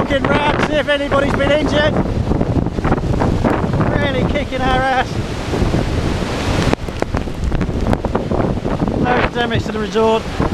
looking round to see if anybody's been injured. Really kicking our ass. Loads of damage to the resort.